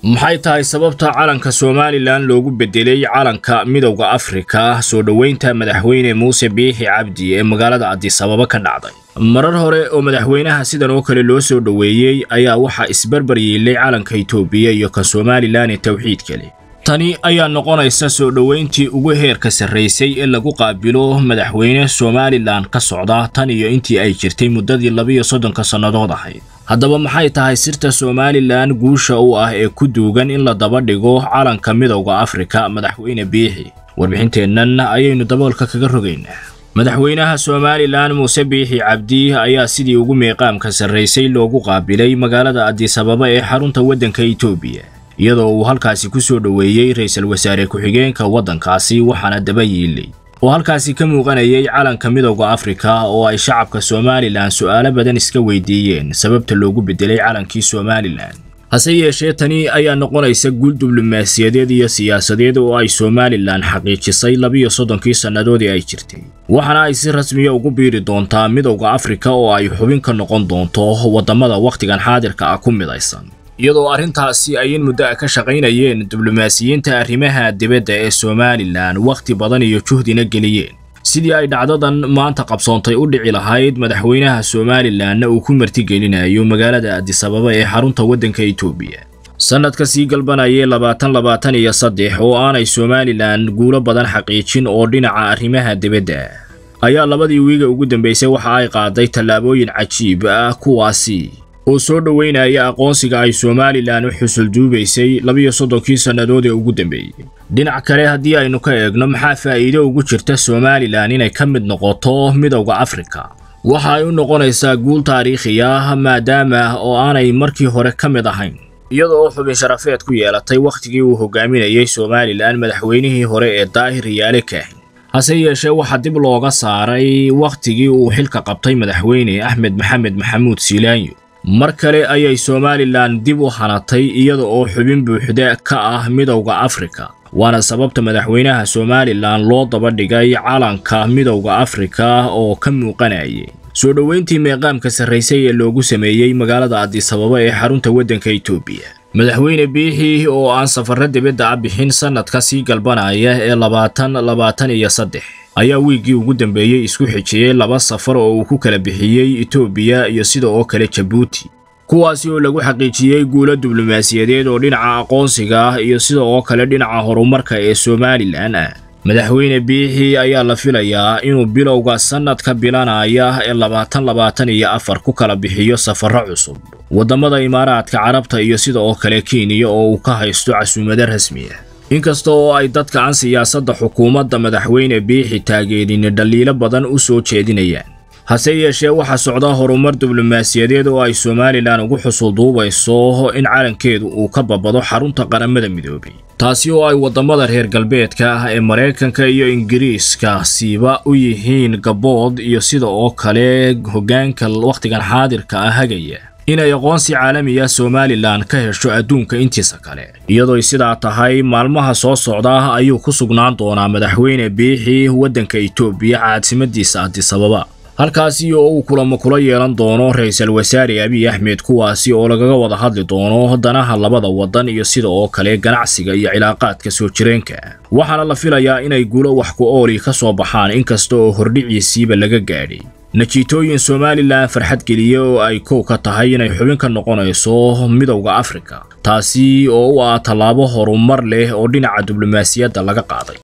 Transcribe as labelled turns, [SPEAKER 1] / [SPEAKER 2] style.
[SPEAKER 1] maxay tahay sababta calanka Somaliland loogu bedelay calanka midowga Afrika soo dhaweynta madaxweyne Muuse Biixi Cabdi ee magaalada Addis Ababa ka dhacday marar hore oo madaxweynaha sidan oo kale loo soo dhaweeyay ayaa waxa isbarbar yeelay calanka Itoobiya iyo ka Somaliland ee tawxiid kale tani ayaa noqonaysa soo dhaweyntii ugu heerka sareysay ee lagu qaabilo madaxweyne Somaliland ka socda tan iyo intii ay jirtay muddadii 32 sanadood ahayd haddaba maxay tahay sirta Somaliland guusha u ah ee ku duugan in la daba dhigo calanka midowga Afrika madaxweyne Biixi warbixinteennan ayaynu daboolka kaga rogaynaa madaxweynaha Somaliland Muuse Biixi Cabdi ayaa sidii ugu meeqaamka sareysay loogu qaabilay magaalada Addis Ababa ee xarunta waddanka Itoobiya iyadoo uu halkaasi ku soo dhaweeyay ra'iisul wasaare ku-xigeenka waddankaasi waxaana daba yeelay oo halkaasi ka muuqanayay calanka midowga Afrika oo ay shacabka Somaliland su'aalo badan iska weydiiyeen sababta loogu bedelay calankii Somaliland hase yeeshee tani ayaa noqonaysa guul diblomaasiyadeed iyo siyaasadeed oo ay Somaliland xaqiijisay 32 sanadood ay jirtay waxaana ay si rasmi ah ugu biiri doontaa midowga Afrika oo ay xubin ka noqon doonto wadamada waqtigan xaadirka ah ku midaysan iyadoo arintaasi ay muddo ka shaqaynayeen diblomaasiyiinta arrimaha dibadda ee Somaliland waqti badan iyo juhdina geliyeen sidii ay dhacdadan maanta qabsoontay u dhici lahayd madaxweynaha Somaliland uu ku martigelinayo magaalada Addis Ababa ee xarunta waddanka Itoobiya sanadka sii galbanayay 2023 oo aanay Somaliland guulo badan xaqiijin oo dhinaca arrimaha dibadda ayaa labadii wiiga ugu dambeysay waxa ay qaaday tallaabooyin cajiib ah kuwaasi oo soo dhaweynaya aqoonsiga ay Somaliland u xusul duubaysay 32 sanadood ee ugu dambeeyay dhinac kale hadii aynu ka eegno maxaa faa'iido ugu jirta Somaliland inay ka mid noqoto midowga Afrika waxa ay u noqonaysaa guul taariikhi ah maadaama oo aanay markii hore ka mid ahayn iyadoo xubin sharafeed ku yeelatay waqtigii uu hogaaminayay Somaliland madaxweynihii hore ee Daahir Riyaale Kaahin hase yeeshee waxa dib looga saaray waqtigii uu xilka qabtay madaxweyne Axmed Maxamed Maxamuud Siilaanyo mar kale ayay Somaliland dib u hanatay iyada oo xubin buuxda ka ah midowga Afrika waana sababta madaxweynaha Somaliland loo daba dhigay calanka midowga Afrika oo ka muuqanayay soo dhaweyntii meeqaamka sareysay ee loogu sameeyay magaalada Addis Ababa ee xarunta waddanka Itoobiya madaxweyne Biixi oo aan safar dibadda bixin sanadka sii galbanaya ee 2023 ayaa wiigii ugu dambeeyay isku xijiyay 2 safar oo uu ku kala bixiyay Itoobiya iyo sidoo kale Djibouti kuwaasi oo lagu xaqiijiyay guulo diblomaasiyadeed oo dhinaca aqoonsiga iyo sidoo kale dhinaca horumarka ee Somaliland madaxweyne Biixi ayaa la filayaa inuu bilowga sanadka bilanaya ee 2024 ku kala bixiyo safar cusub wadamada Imaaraadka Carabta iyo sidoo kale Kenya oo uu ka haysto casuumada rasmi ah inkastoo ay dadka aan siyaasadda xukuumadda madaxweyne Biixi taageerin dhaliilo badan u soo jeedinayaan hase yeeshee waxa socda horumar diblomaasiyadeed oo ay Somaliland ugu xusul duubayso in calankeedu uu ka babado xarunta qaramada midoobay taasi oo ay wadamada reer galbeedka ee Mareykanka iyo Ingiriiska siiba u yihiin gabood iyo sidoo kale hoggaanka waqtigan xaadirka ah hagaya inay aqoonsi caalami ah Somaliland ka hesho adduunka intiisa kale iyadoo sidaa tahay maalmaha soo socda ayuu ku sugnaan doonaa madaxweyne Biixi waddanka Itoobiya caasimadiisa Addis Ababa halkaasi oo uu kula yeelan doono ra'iisul wasaare Abiy Ahmed kuwaasi oo lagaga wada hadli doono danaha labada wadan iyo sidoo kale ganacsiga iyo cilaaqaadka soo jireenka waxaana la filayaa inay guulo wax ku ooli ka soo baxaan inkastoo hordhiciisiiba laga gaadhay natiijooyin Somaliland farxad geliya oo ay ka tahay inay xubin ka noqonayso midowga Afrika taasi oo u ah tallaabo horumar leh oo dhinaca diblomaasiyadda laga qaaday